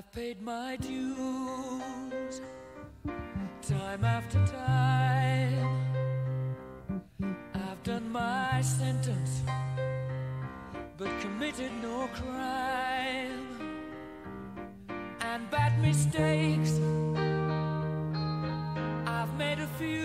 I've paid my dues, time after time. I've done my sentence, but committed no crime. And bad mistakes, I've made a few.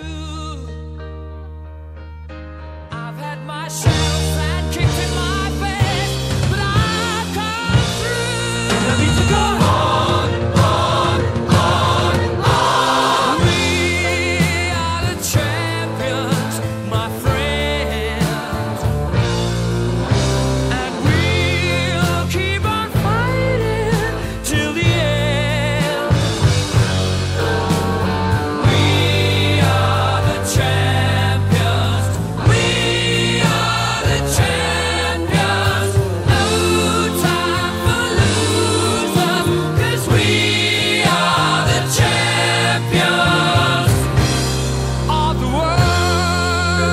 I've had my shells and kicked in my face, but I've come through. I need to go on, on, on, on. We are the champions, my friends, and we'll keep on fighting till the end. We are the champions. We are the champions. No time for losers, 'cause we are the champions of the world.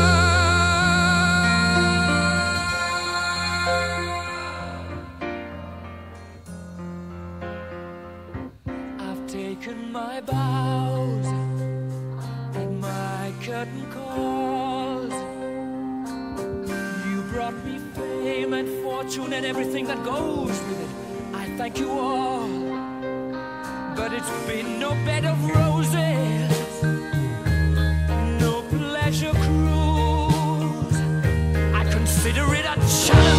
I've taken my bows and my curtain calls. You brought me fame and fortune and everything that goes with it. I thank you all, but it's been no bed of roses, no pleasure cruise. I consider it a challenge.